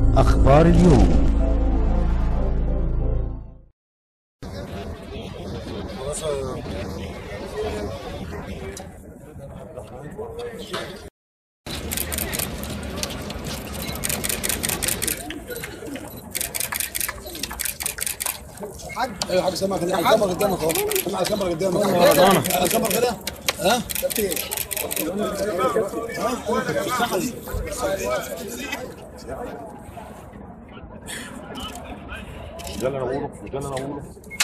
أخبار اليوم. حاج ايوه حاج سامعك الكاميرا قدامك اهو. سامع الكاميرا قدامك الكاميرا كده ها ده اللي انا بقوله.